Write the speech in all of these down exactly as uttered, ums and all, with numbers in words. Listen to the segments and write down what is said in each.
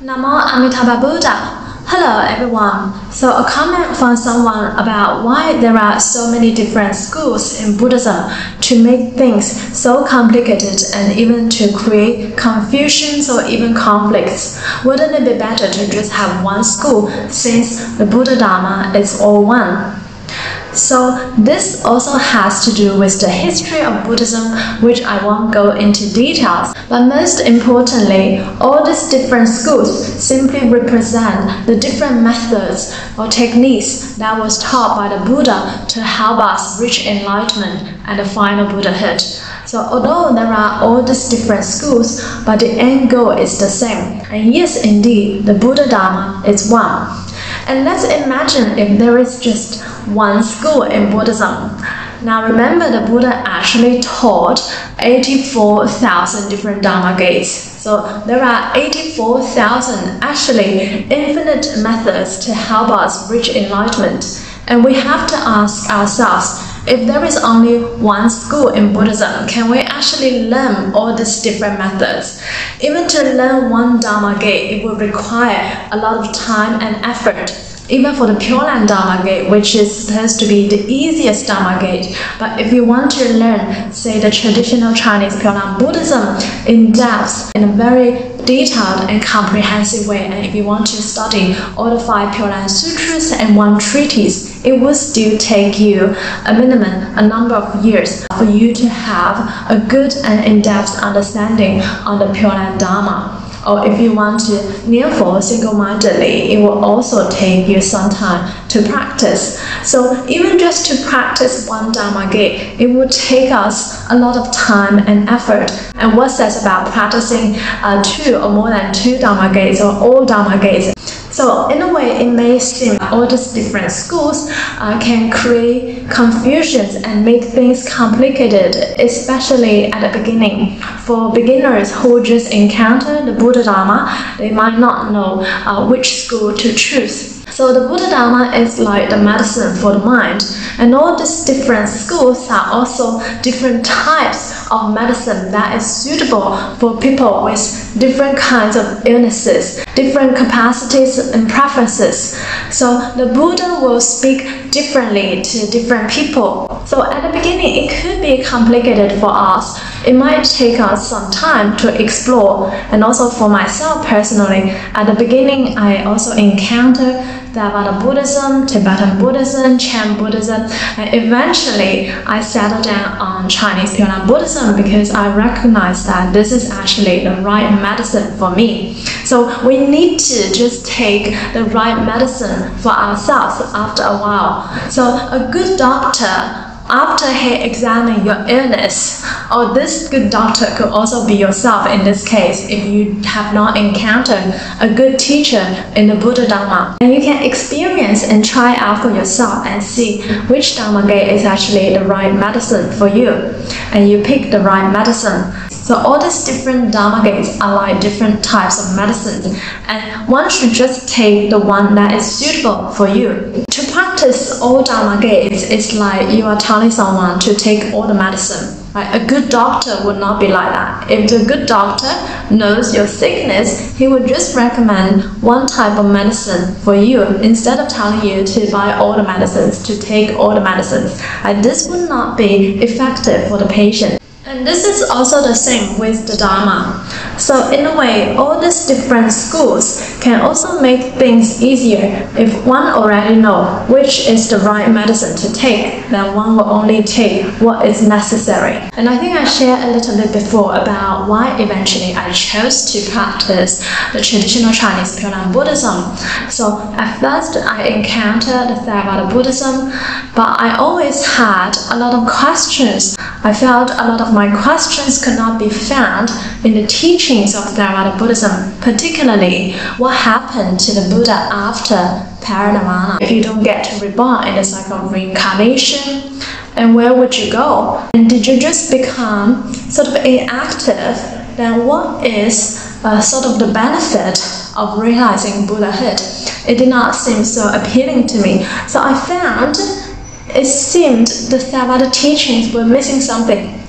Namo Amitabha Buddha. Hello everyone. So a comment from someone about why there are so many different schools in Buddhism to make things so complicated and even to create confusions or even conflicts. Wouldn't it be better to just have one school since the Buddha Dharma is all one? So this also has to do with the history of Buddhism, which I won't go into details. But most importantly, all these different schools simply represent the different methods or techniques that was taught by the Buddha to help us reach enlightenment and the final Buddhahood. So although there are all these different schools, but the end goal is the same. And yes, indeed, the Buddha Dharma is one. And let's imagine if there is just one school in Buddhism. Now remember, the Buddha actually taught eighty-four thousand different Dharma gates. So there are eighty-four thousand actually infinite methods to help us reach enlightenment. And we have to ask ourselves, if there is only one school in Buddhism, can we actually learn all these different methods? Even to learn one Dharma gate, it will require a lot of time and effort. Even for the Pure Land Dharma gate, which is supposed to be the easiest Dharma gate. But if you want to learn, say, the traditional Chinese Pure Land Buddhism in depth, in a very detailed and comprehensive way, and if you want to study all the five Pure Land Sutras and one treatise, it will still take you a minimum, a number of years for you to have a good and in-depth understanding on the Pure Land Dharma. Or if you want to kneel for single-mindedly, it will also take you some time to practice. So even just to practice one Dharma gate, it will take us a lot of time and effort. And what says about practicing uh, two or more than two Dharma gates or all Dharma gates? So in a way, it may seem all these different schools uh, can create confusions and make things complicated, especially at the beginning. For beginners who just encounter the Buddha Dharma, they might not know uh, which school to choose. So the Buddha Dharma is like the medicine for the mind, and all these different schools are also different types of medicine that is suitable for people with different kinds of illnesses, different capacities and preferences. So the Buddha will speak differently to different people. So at the beginning, it could be complicated for us. It might take us some time to explore, and also for myself personally, at the beginning, I also encountered Theravada Buddhism, Tibetan Buddhism, Chan Buddhism, and eventually I settled down on Chinese Pure Land Buddhism because I recognized that this is actually the right medicine for me. So we need to just take the right medicine for ourselves after a while. So a good doctor, after he examines your illness, or this good doctor could also be yourself in this case if you have not encountered a good teacher in the Buddha Dharma. And you can experience and try out for yourself and see which Dharma gate is actually the right medicine for you. And you pick the right medicine. So all these different Dharma gates are like different types of medicines, and one should just take the one that is suitable for you. To practice all Dharma gates, it's like you are telling someone to take all the medicine. Right? A good doctor would not be like that. If the good doctor knows your sickness, he would just recommend one type of medicine for you instead of telling you to buy all the medicines, to take all the medicines. Right? This would not be effective for the patient. And this is also the same with the Dharma. So in a way, all these different schools can also make things easier. If one already knows which is the right medicine to take, then one will only take what is necessary. And I think I shared a little bit before about why eventually I chose to practice the traditional Chinese Pure Land Buddhism. So at first I encountered the Theravada Buddhism, but I always had a lot of questions. I felt a lot of my questions could not be found in the teachings of Theravada Buddhism, particularly what happened to the Buddha after parinirvana. If you don't get to reborn in the cycle of reincarnation, and where would you go? And did you just become sort of inactive? Then what is uh, sort of the benefit of realizing Buddhahood? It did not seem so appealing to me. So I found it seemed the Theravada teachings were missing something.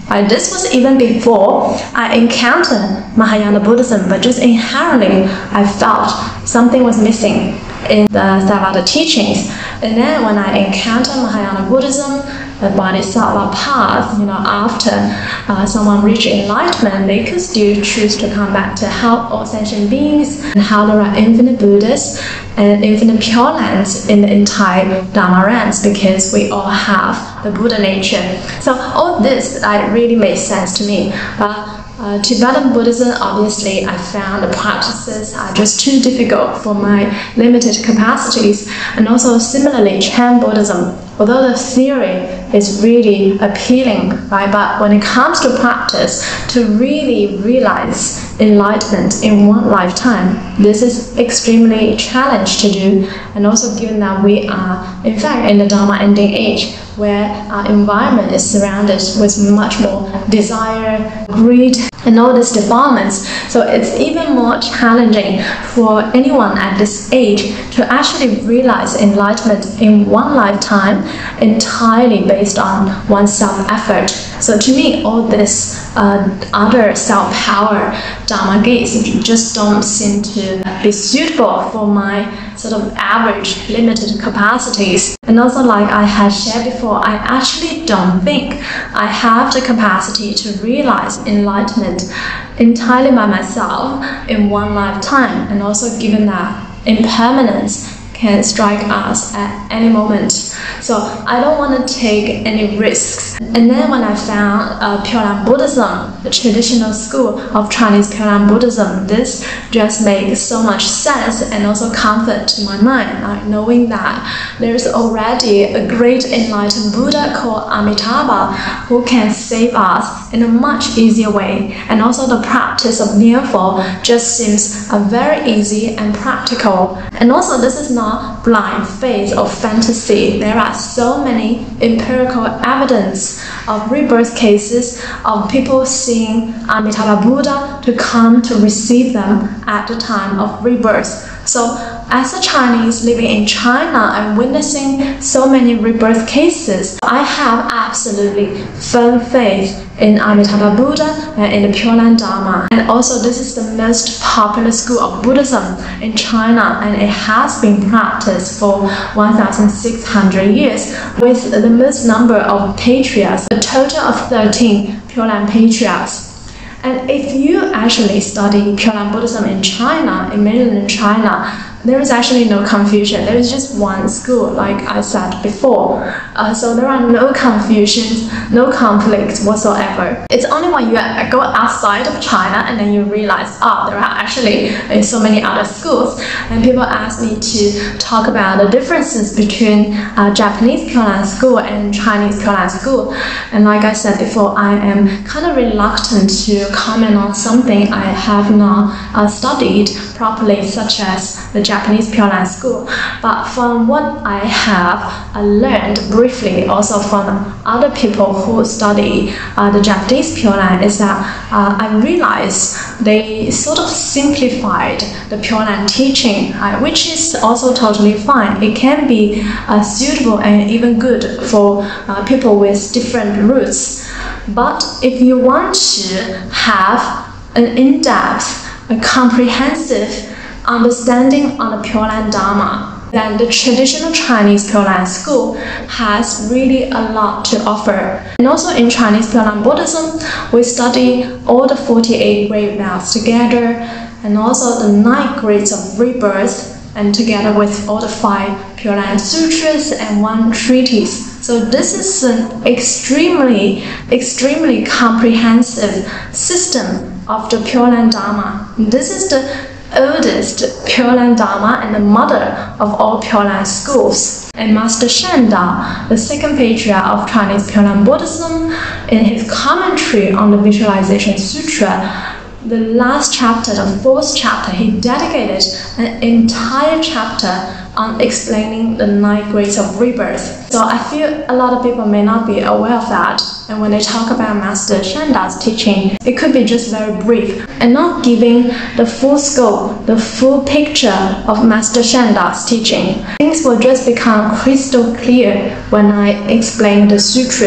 Right? This was even before I encountered Mahayana Buddhism, but just inherently I felt something was missing in the Theravada teachings. And then when I encountered Mahayana Buddhism, the Bodhisattva path, you know, after uh, someone reached enlightenment, they could still choose to come back to help all sentient beings, and how there are infinite Buddhas and infinite Pure Lands in the entire Dharma realms, because we all have the Buddha nature. So all this like, really made sense to me. But Uh, Tibetan Buddhism, obviously, I found the practices are just too difficult for my limited capacities. And also, similarly, Chan Buddhism, although the theory is really appealing, right? But when it comes to practice, to really realize enlightenment in one lifetime, this is extremely challenging to do. And also, given that we are, in fact, in the Dharma ending age, where our environment is surrounded with much more desire, greed, and all these defilements. So it's even more challenging for anyone at this age to actually realize enlightenment in one lifetime entirely based on one's self-effort. So to me, all this uh, other self-power Dharma gates just don't seem to be suitable for my sort of average limited capacities. And also, like I had shared before, I actually don't think I have the capacity to realize enlightenment entirely by myself in one lifetime. And also, given that impermanence can strike us at any moment. So I don't want to take any risks. And then when I found uh, Pure Land Buddhism, the traditional school of Chinese Pure Land Buddhism, this just makes so much sense and also comfort to my mind, like knowing that there's already a great enlightened Buddha called Amitabha who can save us in a much easier way. And also the practice of Nianfo just seems uh, very easy and practical. And also this is not blind faith or fantasy. There are so many empirical evidence of rebirth cases of people seeing Amitabha Buddha to come to receive them at the time of rebirth. So as a Chinese living in China and witnessing so many rebirth cases, I have absolutely firm faith in Amitabha Buddha and in the Pure Land Dharma. And also this is the most popular school of Buddhism in China, and it has been practiced for one thousand six hundred years with the most number of patriarchs, a total of thirteen Pure Land patriarchs. And if you actually study Pure Land Buddhism in China, in mainland China, there is actually no confusion. There is just one school, like I said before. Uh, so there are no confusions, no conflicts whatsoever. It's only when you go outside of China and then you realize, oh, there are actually uh, so many other schools. And people ask me to talk about the differences between uh, Japanese Pure Land school and Chinese Pure Land school. And like I said before, I am kind of reluctant to comment on something I have not uh, studied properly, such as the Japanese Pure Land school. But from what I have uh, learned briefly, also from other people who study uh, the Japanese Pure Land, is that uh, I realized they sort of simplified the Pure Land teaching, uh, which is also totally fine. It can be uh, suitable and even good for uh, people with different roots. But if you want to have an in-depth, a comprehensive understanding on the Pure Land Dharma, then the traditional Chinese Pure Land school has really a lot to offer. And also in Chinese Pure Land Buddhism, we study all the forty-eight great vows together, and also the nine grades of rebirth, and together with all the five Pure Land sutras and one treatise. So this is an extremely, extremely comprehensive system of the Pure Land Dharma. This is the oldest Pure Land Dharma and the mother of all Pure Land schools. And Master Shen Da, the second patriarch of Chinese Pure Land Buddhism, in his commentary on the Visualization Sutra, the last chapter, the fourth chapter, he dedicated an entire chapter on explaining the nine grades of rebirth. So I feel a lot of people may not be aware of that. And when they talk about Master Shen Da's teaching, it could be just very brief and not giving the full scope, the full picture of Master Shen Da's teaching. Things will just become crystal clear when I explain the sutras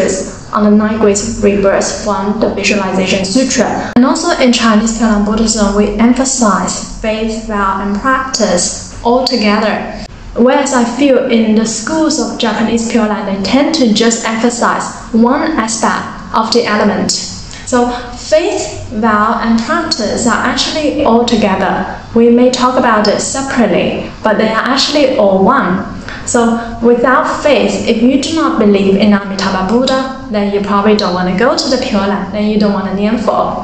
on the nine grades of rebirth from the Visualization Sutra. And also in Chinese Pure Land Buddhism, we emphasize faith, vow, and practice all together. Whereas I feel in the schools of Japanese Pure Land, they tend to just emphasize one aspect of the element. So faith, vow, and practice are actually all together. We may talk about it separately, but they are actually all one. So without faith, if you do not believe in Amitabha Buddha, then you probably don't want to go to the Pure Land, then you don't want to Nianfo.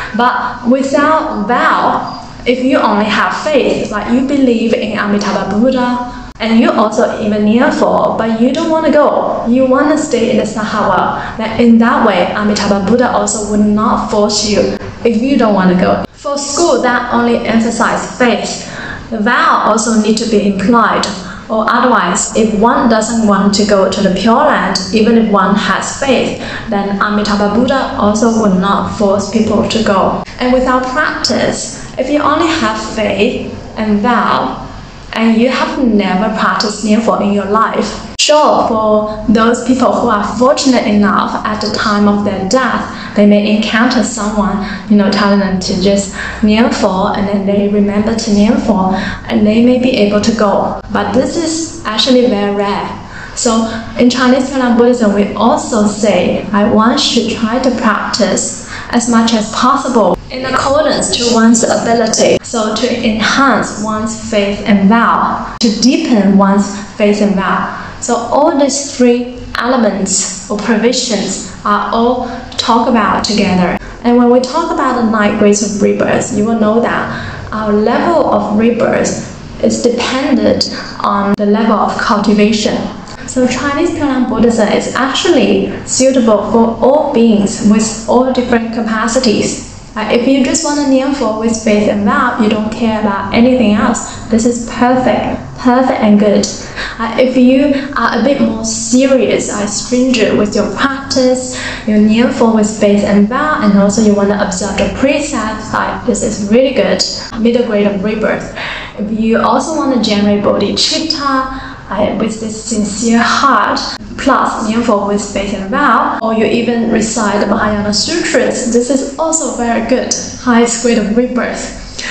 But without vow, if you only have faith, like you believe in Amitabha Buddha, and you also even Nianfo, but you don't want to go, you want to stay in the Sahawa, then in that way, Amitabha Buddha also would not force you if you don't want to go. For school that only emphasize faith, the vow also need to be implied, or otherwise, if one doesn't want to go to the Pure Land, even if one has faith, then Amitabha Buddha also would not force people to go. And without practice, if you only have faith and vow, and you have never practiced Nianfo in your life, sure, for those people who are fortunate enough at the time of their death, they may encounter someone, you know, telling them to just Nianfo, and then they remember to Nianfo, and they may be able to go. But this is actually very rare. So in Chinese Pure Land Buddhism, we also say that one should try to practice as much as possible in accordance to one's ability. So to enhance one's faith and vow, to deepen one's faith and vow. So all these three elements or provisions are all talked about together. And when we talk about the nine grades of rebirth, you will know that our level of rebirth is dependent on the level of cultivation. So Chinese Pure Land Buddhism is actually suitable for all beings with all different capacities. Uh, if you just want to Nianfo with faith and vow, you don't care about anything else, this is perfect, perfect and good. Uh, if you are a bit more serious, uh, stringent with your practice, you Nianfo with faith and vow, and also you want to observe the precepts, uh, this is really good, middle grade of rebirth. If you also want to generate bodhicitta, Uh, with this sincere heart, plus Nianfo with faith and vow, or you even recite the Mahayana Sutras, this is also very good, highest grade of rebirth.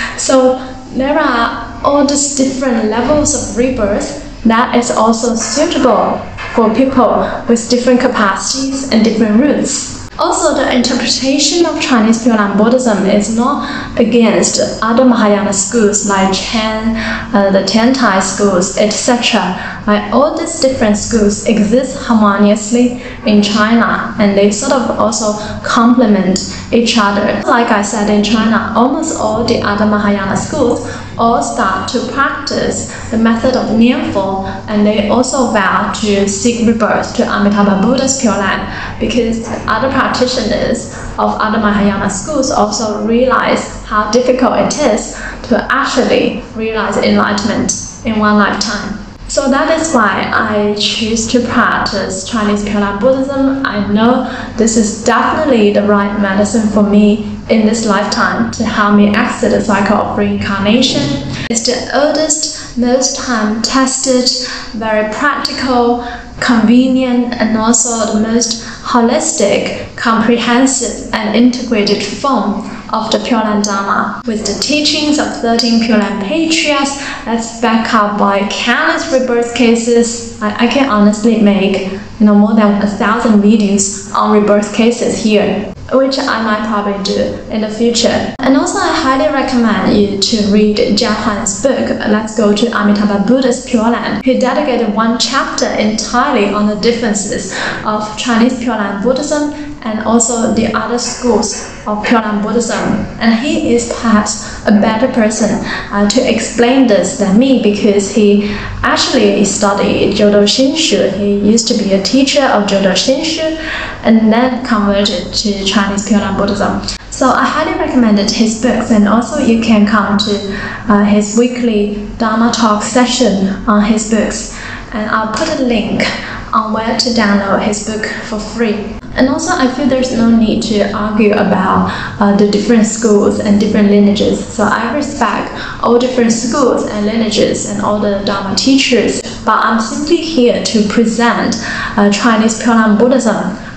So there are all these different levels of rebirth that is also suitable for people with different capacities and different roots. Also, the interpretation of Chinese Pure Land Buddhism is not against other Mahayana schools like Chan, uh, the Tiantai schools, et cetera. Like, all these different schools exist harmoniously in China, and they sort of also complement each other. Like I said, in China, almost all the other Mahayana schools all start to practice the method of Nianfo, and they also vow to seek rebirth to Amitabha Buddha's Pure Land, because other practitioners of other Mahayana schools also realize how difficult it is to actually realize enlightenment in one lifetime. So that is why I choose to practice Chinese Pure Land Buddhism. I know this is definitely the right medicine for me in this lifetime to help me exit the cycle of reincarnation. It's the oldest, most time-tested, very practical, convenient, and also the most holistic, comprehensive, and integrated form of the Pure Land Dharma, with the teachings of thirteen Pure Land Patriarchs that's backed up by countless rebirth cases. I, I can honestly make you know more than a thousand videos on rebirth cases here, which I might probably do in the future. And also I highly recommend you to read Jiang Huan's book, Let's Go to Amitabha Buddha's Pure Land. He dedicated one chapter entirely on the differences of Chinese Pure Land Buddhism and also the other schools of Pure Land Buddhism. And he is perhaps a better person uh, to explain this than me, because he actually studied Jodo Shinshu. He used to be a teacher of Jodo Shinshu and then converted to Chinese Pure Land Buddhism. So I highly recommended his books, and also you can come to uh, his weekly Dharma talk session on his books. And I'll put a link on where to download his book for free. And also I feel there's no need to argue about uh, the different schools and different lineages. So I respect all different schools and lineages and all the Dharma teachers, but I'm simply here to present uh, Chinese Pure Land Buddhism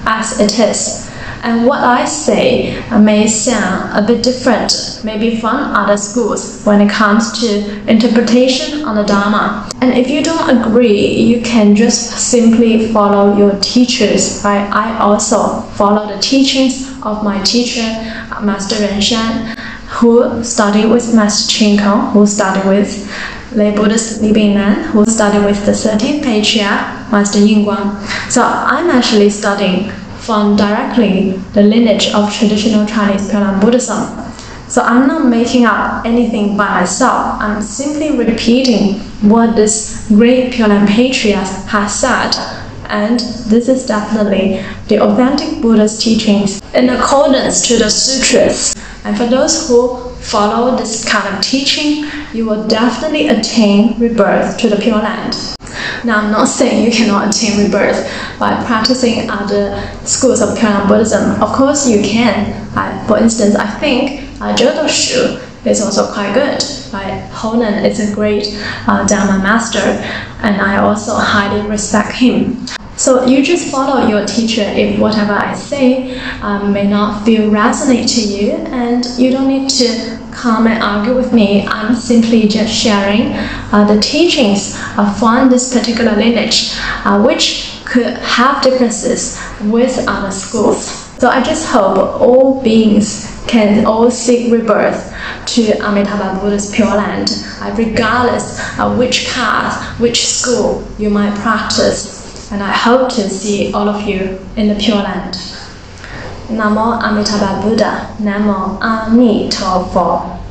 as it is. And what I say may sound a bit different, maybe from other schools when it comes to interpretation on the Dharma. And if you don't agree, you can just simply follow your teachers. Right? I also follow the teachings of my teacher, Master Renshan, who studied with Master Chin Kong, who studied with lay Buddhist Li Bingnan, who studied with the thirteenth Patriarch, Master Yin Guang. So I'm actually studying from directly the lineage of traditional Chinese Pure Land Buddhism. So I'm not making up anything by myself. I'm simply repeating what this great Pure Land Patriarch has said. And this is definitely the authentic Buddha's teachings in accordance to the sutras. And for those who follow this kind of teaching, you will definitely attain rebirth to the Pure Land. Now, I'm not saying you cannot attain rebirth by practicing other schools of Pure Land Buddhism. Of course, you can. I, for instance, I think uh, Jodo Shu is also quite good. Right? Honan is a great uh, Dharma master, and I also highly respect him. So you just follow your teacher if whatever I say um, may not feel resonate to you, and you don't need to come and argue with me. I'm simply just sharing uh, the teachings uh, from this particular lineage, uh, which could have differences with other schools. So I just hope all beings can all seek rebirth to Amitabha Buddha's Pure Land, uh, regardless of which path, which school you might practice. And I hope to see all of you in the Pure Land. Namo Amitabha Buddha. Namo Amitofo.